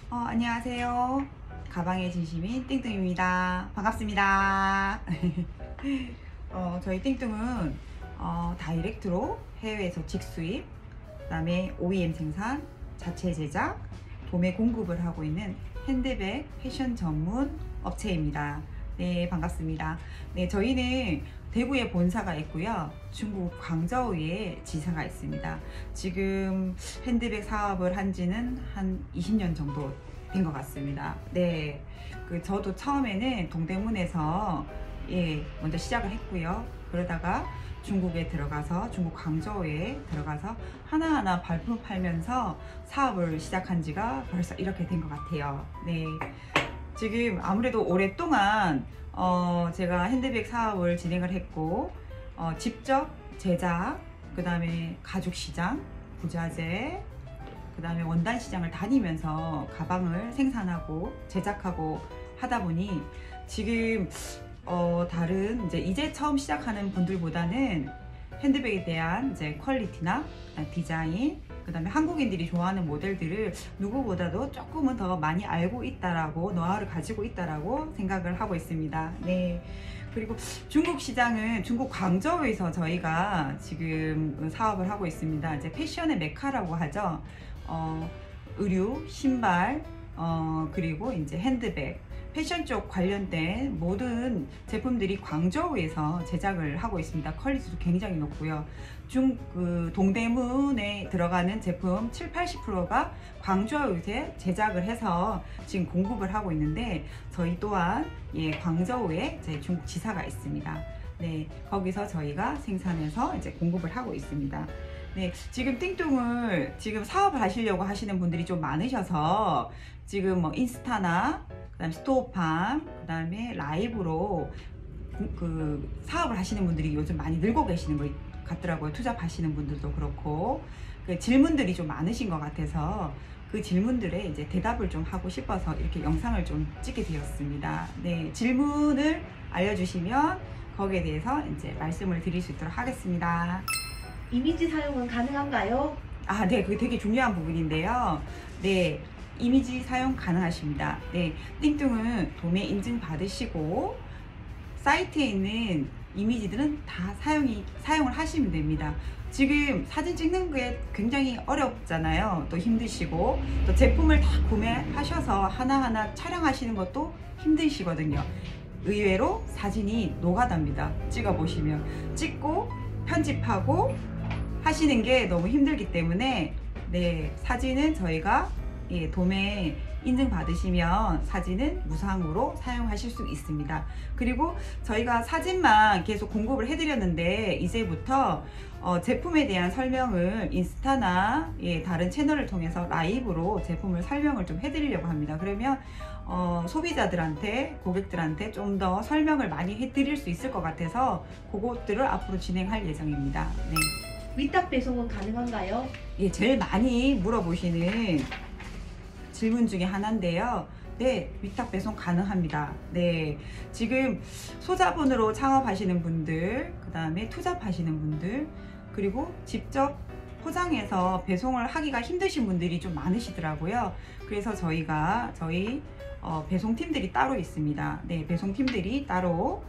안녕하세요. 가방의 진심인 띵뚱입니다. 반갑습니다. 저희 띵뚱은 다이렉트로 해외에서 직수입, 그 다음에 OEM 생산, 자체 제작, 도매 공급을 하고 있는 핸드백 패션 전문 업체입니다. 네, 반갑습니다. 네, 저희는 대구에 본사가 있고요. 중국 광저우에 지사가 있습니다. 지금 핸드백 사업을 한 지는 한 20년 정도 된 것 같습니다. 네, 저도 처음에는 동대문에서 먼저 시작을 했고요. 그러다가 중국에 들어가서 중국 광저우에 들어가서 하나하나 발품 팔면서 사업을 시작한 지가 벌써 이렇게 된 것 같아요. 네, 지금 아무래도 오랫동안 제가 핸드백 사업을 진행을 했고 직접 제작, 그 다음에 가죽 시장, 부자재, 그 다음에 원단 시장을 다니면서 가방을 생산하고 제작하고 하다 보니 지금 다른 이제 처음 시작하는 분들보다는 핸드백에 대한 이제 퀄리티나 디자인, 그 다음에 한국인들이 좋아하는 모델들을 누구보다도 조금은 더 많이 알고 있다라고, 노하우를 가지고 있다라고 생각을 하고 있습니다. 네. 그리고 중국 시장은 중국 광저우에서 저희가 지금 사업을 하고 있습니다. 이제 패션의 메카라고 하죠. 의류, 신발, 그리고 이제 핸드백, 패션 쪽 관련된 모든 제품들이 광저우에서 제작을 하고 있습니다. 퀄리티도 굉장히 높고요. 동대문에 들어가는 제품 70~80%가 광저우에 제작을 해서 지금 공급을 하고 있는데, 저희 또한 광저우에 중국 지사가 있습니다. 네, 거기서 저희가 생산해서 이제 공급을 하고 있습니다. 네, 지금 띵뚱을 지금 사업을 하시려고 하시는 분들이 좀 많으셔서 지금 뭐 인스타나 그다음에 스토어팜, 그다음에 라이브로 사업을 하시는 분들이 요즘 많이 늘고 계시는 것 같더라고요. 투잡하시는 분들도 그렇고 질문들이 좀 많으신 것 같아서 그 질문들에 이제 대답을 좀 하고 싶어서 이렇게 영상을 좀 찍게 되었습니다. 네, 질문을 알려주시면 거기에 대해서 이제 말씀을 드릴 수 있도록 하겠습니다. 이미지 사용은 가능한가요? 네, 그게 되게 중요한 부분인데요. 네, 이미지 사용 가능하십니다. 네, 띵뚱은 도매 인증 받으시고 사이트에 있는 이미지들은 다 사용을 하시면 됩니다. 지금 사진 찍는 게 굉장히 어렵잖아요. 또 힘드시고, 또 제품을 다 구매하셔서 하나하나 촬영하시는 것도 힘드시거든요. 의외로 사진이 노가다입니다. 찍어보시면 찍고 편집하고 하시는 게 너무 힘들기 때문에, 네, 사진은 저희가 도매 인증 받으시면 사진은 무상으로 사용하실 수 있습니다. 그리고 저희가 사진만 계속 공급을 해드렸는데, 이제부터 제품에 대한 설명을 인스타나 다른 채널을 통해서 라이브로 제품을 설명을 좀 해드리려고 합니다. 그러면 소비자들한테, 고객들한테 좀 더 설명을 많이 해드릴 수 있을 것 같아서 그것들을 앞으로 진행할 예정입니다. 네. 위탁 배송은 가능한가요? 제일 많이 물어보시는 질문 중에 하나인데요. 네, 위탁 배송 가능합니다. 네, 지금 소자본으로 창업하시는 분들, 그 다음에 투잡하시는 분들, 그리고 직접 포장해서 배송을 하기가 힘드신 분들이 좀 많으시더라고요. 그래서 저희 배송팀들이 따로 있습니다. 네, 배송팀들이 따로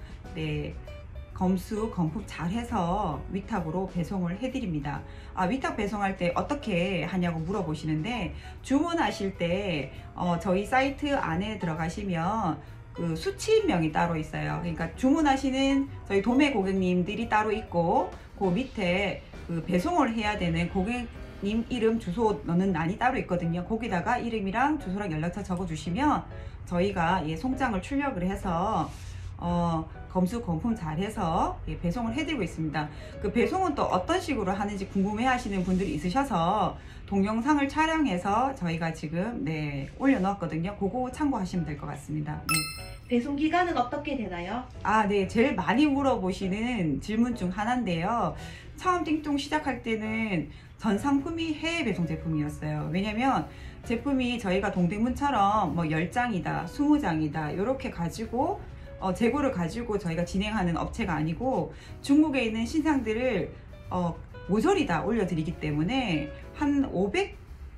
검품 잘 해서 위탁으로 배송을 해드립니다. 위탁 배송할 때 어떻게 하냐고 물어보시는데, 주문하실 때 저희 사이트 안에 들어가시면 그 수취인명이 따로 있어요. 그러니까 주문하시는 저희 도매 고객님들이 따로 있고, 그 밑에 그 배송을 해야 되는 고객님 이름, 주소 넣는 란이 따로 있거든요. 거기다가 이름이랑 주소랑 연락처 적어주시면 저희가 송장을 출력을 해서 검품 잘해서 배송을 해드리고 있습니다. 그 배송은 또 어떤 식으로 하는지 궁금해 하시는 분들이 있으셔서 동영상을 촬영해서 저희가 지금 올려놓았거든요. 그거 참고하시면 될 것 같습니다. 네. 배송 기간은 어떻게 되나요? 네, 제일 많이 물어보시는 질문 중 하나인데요. 처음 띵뚱 시작할 때는 전 상품이 해외 배송 제품이었어요. 왜냐면 제품이 저희가 동대문처럼 뭐 10장이다, 20장이다 이렇게 가지고 재고를 가지고 저희가 진행하는 업체가 아니고, 중국에 있는 신상들을 모조리 다 올려드리기 때문에 한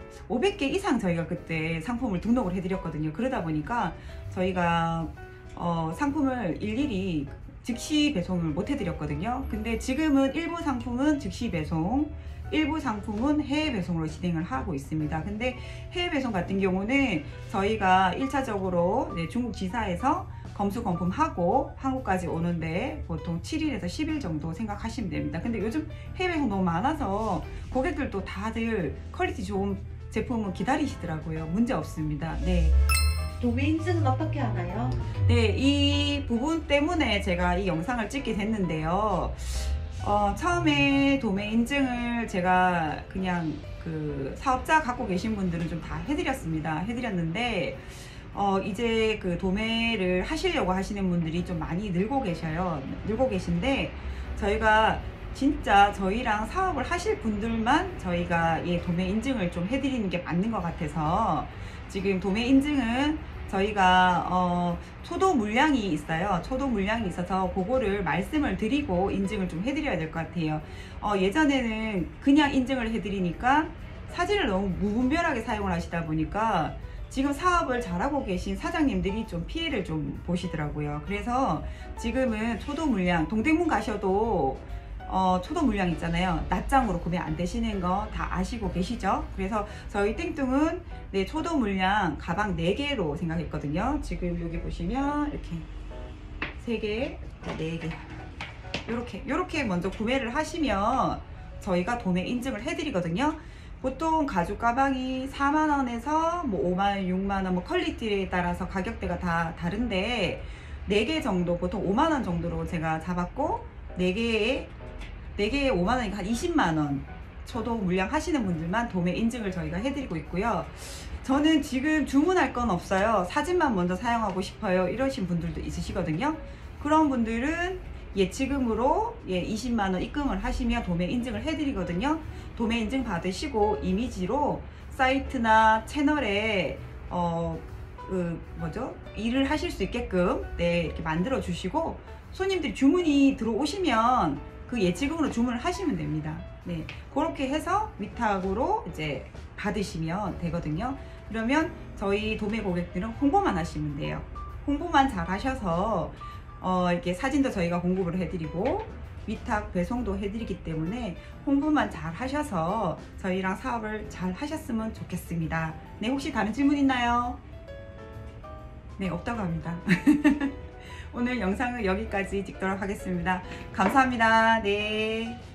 500개 이상 저희가 그때 상품을 등록을 해드렸거든요. 그러다 보니까 저희가 상품을 일일이 즉시 배송을 못 해드렸거든요. 근데 지금은 일부 상품은 즉시 배송, 일부 상품은 해외 배송으로 진행을 하고 있습니다. 근데 해외 배송 같은 경우는 저희가 1차적으로 중국 지사에서 검수 검품하고 한국까지 오는데 보통 7일에서 10일 정도 생각하시면 됩니다. 근데 요즘 해외 배송 너무 많아서 고객들도 다들 퀄리티 좋은 제품을 기다리시더라고요. 문제 없습니다. 네. 도매 인증은 어떻게 하나요? 네, 이 부분 때문에 제가 이 영상을 찍게 됐는데요. 처음에 도매 인증을 제가 그냥 그 사업자 갖고 계신 분들은 좀 다 해드렸는데, 이제 그 도매를 하시려고 하시는 분들이 좀 많이 늘고 계신데, 저희가 진짜 저희랑 사업을 하실 분들만 저희가 도매 인증을 좀 해드리는 게 맞는 것 같아서, 지금 도매 인증은 저희가 초도 물량이 있어요. 초도 물량이 있어서 그거를 말씀을 드리고 인증을 좀 해드려야 될 것 같아요. 예전에는 그냥 인증을 해드리니까 사진을 너무 무분별하게 사용을 하시다 보니까 지금 사업을 잘하고 계신 사장님들이 좀 피해를 좀 보시더라고요. 그래서 지금은 초도 물량, 동대문 가셔도 초도 물량 있잖아요. 낱장으로 구매 안 되시는 거 다 아시고 계시죠? 그래서 저희 띵뚱은 초도 물량 가방 4개로 생각했거든요. 지금 여기 보시면 이렇게 3개, 4개 요렇게 먼저 구매를 하시면 저희가 도매 인증을 해드리거든요. 보통 가죽 가방이 4만원에서 뭐 5만원, 6만원 뭐 퀄리티에 따라서 가격대가 다 다른데 4개 정도, 보통 5만원 정도로 제가 잡았고 4개에 5만원이니까 한 20만원 초도 물량 하시는 분들만 도매 인증을 저희가 해드리고 있고요. 저는 지금 주문할 건 없어요. 사진만 먼저 사용하고 싶어요. 이러신 분들도 있으시거든요. 그런 분들은 예치금으로 20만원 입금을 하시면 도매 인증을 해드리거든요. 도매 인증 받으시고 이미지로 사이트나 채널에 일을 하실 수 있게끔 이렇게 만들어 주시고, 손님들이 주문이 들어오시면 그 예치금으로 주문을 하시면 됩니다. 네, 그렇게 해서 위탁으로 이제 받으시면 되거든요. 그러면 저희 도매 고객들은 홍보만 하시면 돼요. 홍보만 잘 하셔서 이렇게 사진도 저희가 공급을 해드리고 위탁 배송도 해드리기 때문에 홍보만 잘 하셔서 저희랑 사업을 잘 하셨으면 좋겠습니다. 네, 혹시 다른 질문 있나요? 네, 없다고 합니다. 오늘 영상은 여기까지 찍도록 하겠습니다. 감사합니다. 네.